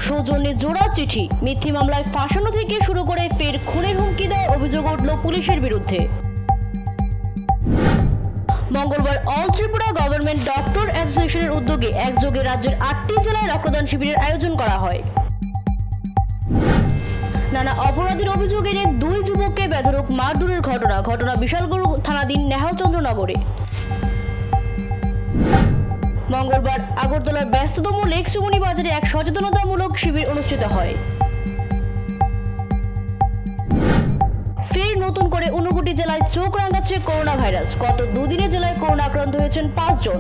সৌজন্যে জোড়া চিঠি, মিথ্যে মামলায় ফাঁসানো থেকে শুরু করে ফের খুনের হুমকি দেওয়ার অভিযোগ উঠল পুলিশের বিরুদ্ধে। মঙ্গলবার অল ত্রিপুরা গভর্নমেন্ট ডক্টর অ্যাসোসিয়েশনের উদ্যোগে একযোগে রাজ্যের 8টি জেলায় রক্তদান শিবিরের আয়োজন করা হয়। নানা অপরাধের অভিযোগ এনে 2 যুবককে বেধড়ক মারধরের ঘটনা বিশালগড় থানাধীন নেহালচন্দ্রনগরে। মঙ্গলবার আগরতলার ব্যস্ততম লেকচুমনি বাজারে এক সচেতনতামূলক শিবির অনুষ্ঠিত হয়। ফের নতুন করে 59 জেলায় চোখ রাঙাচ্ছে করোনা ভাইরাস। গত 2 দিনে জেলায় করোনা আক্রান্ত হয়েছেন 5 জন।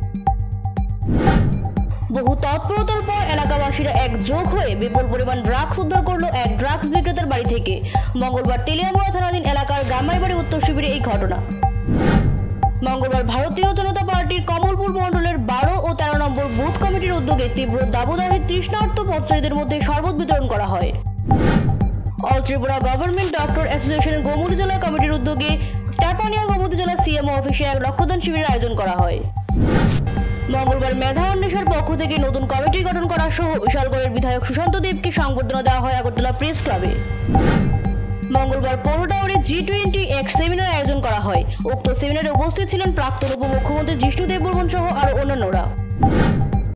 বহু তৎপরতার পর এলাকাবাসীরা একযোগ হয়ে বিপুল পরিমাণ ড্রাগস উদ্ধার করলো এক ড্রাগস বিক্রেতার বাড়ি থেকে। মঙ্গলবার তেলিয়ামুড়া থানাধীন এলাকার গামাইবাড়ি উত্তর শিবিরে এই ঘটনা। মঙ্গলবার ভারতীয় জনতা পার্টির কমলপুর মণ্ডলের 12 ও 13 নম্বর বুথ কমিটির উদ্যোগে তীব্র দাবদাহে তৃষ্ণার্ত পথচারীদের মধ্যে শরবত বিতরণ করা হয়। অল ত্রিপুরা গভর্নমেন্ট ডক্টর অ্যাসোসিয়েশনের গোমতী জেলা কমিটির উদ্যোগে টাপানিয়া গোমতী জেলা সিএমও অফিসে এক রক্তদান শিবিরের আয়োজন করা হয়। মঙ্গলবার মেধা অন্বেষার পক্ষ থেকে নতুন কমিটি গঠন করা সহ বিশালগড়ের বিধায়ক সুশান্ত দেবকে সংবর্ধনা দেওয়া হয় আগরতলা প্রেস ক্লাবে। মঙ্গলবার পৌরটাওয়ারে G20 এক সেমিনার আয়োজন করা হয়। উক্ত সেমিনারে উপস্থিত ছিলেন প্রাক্তন উপমুখ্যমন্ত্রী জিষ্ণু দেববর্মন সহ আরো অন্যান্যরা।